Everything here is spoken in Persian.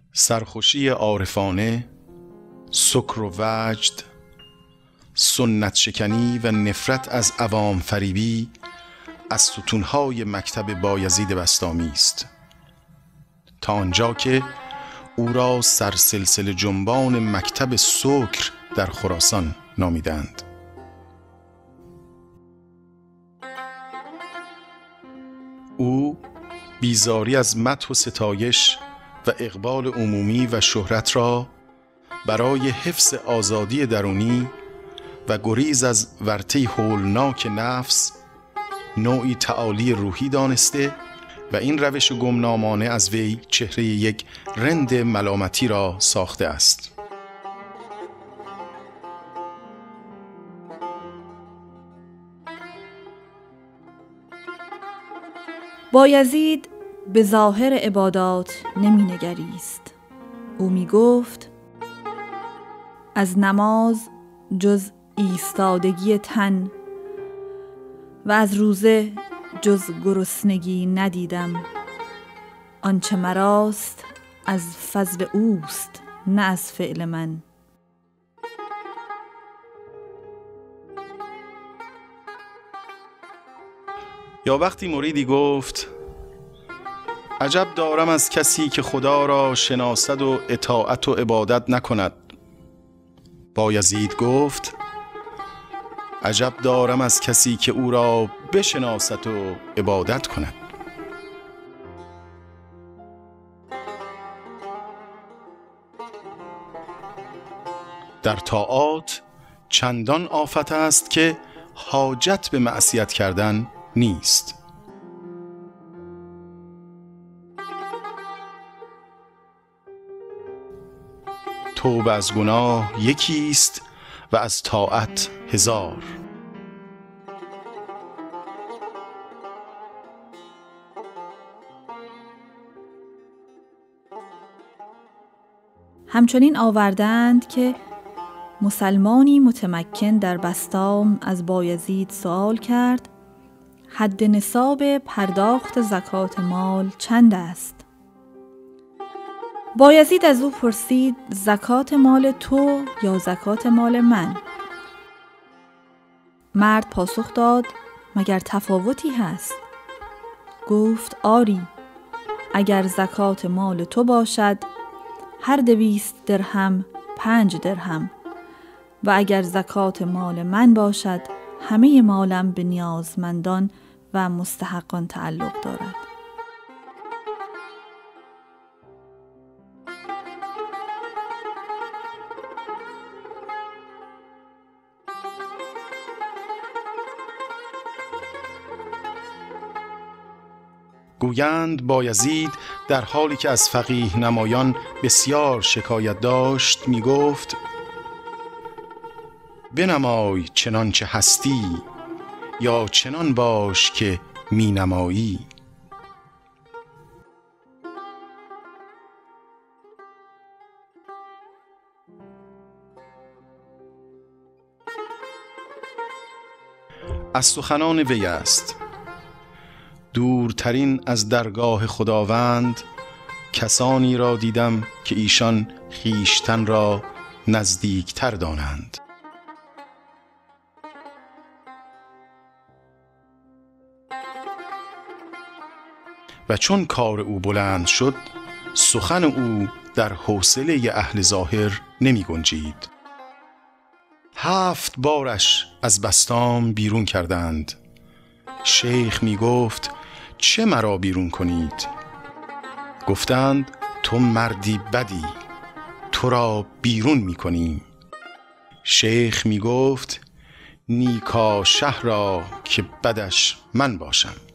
سرخوشی عارفانه، سکر و وجد، سنت شکنی و نفرت از عوام فریبی از ستونهای مکتب بایزید بسطامی است، تا آنجا که او را سرسلسله جنبان مکتب سکر در خراسان نامیدند. او بیزاری از مدح و ستایش و اقبال عمومی و شهرت را برای حفظ آزادی درونی و گریز از ورطه هولناک نفس نوعی تعالی روحی دانسته و این روش گمنامانه از وی چهره یک رند ملامتی را ساخته است. بایزید به ظاهر عبادات نمی نگریست. او می گفت از نماز جز ایستادگی تن و از روزه جز گرسنگی ندیدم. آنچه مراست از فضل اوست، نه از فعل من. یا وقتی مریدی گفت عجب دارم از کسی که خدا را شناسد و اطاعت و عبادت نکند. بایزید گفت عجب دارم از کسی که او را بشناسد و عبادت کند. در طاعات چندان آفت است که حاجت به معصیت کردن نیست. توبه از گناه یکیست و از طاعت هزار. همچنین آوردند که مسلمانی متمکن در بسطام از بایزید سوال کرد حد نصاب پرداخت زکات مال چند است؟ بایزید از او پرسید زکات مال تو یا زکات مال من؟ مرد پاسخ داد مگر تفاوتی هست؟ گفت آری، اگر زکات مال تو باشد هر 200 درهم 5 درهم و اگر زکات مال من باشد همه مالم به نیازمندان و مستحقان تعلق دارد. گویند بایزید در حالی که از فقیه نمایان بسیار شکایت داشت می گفت بنمای چنانچه هستی یا چنان باش که می نمایی. از سخنان وی است دورترین از درگاه خداوند کسانی را دیدم که ایشان خویشتن را نزدیکتر دانند. و چون کار او بلند شد سخن او در حوصله اهل ظاهر نمی گنجید. 7 بارش از بسطام بیرون کردند. شیخ می گفت چه مرا بیرون کنید؟ گفتند تو مردی بدی، تو را بیرون می کنیم. شیخ می گفت نیکا شه را که بدش من باشم.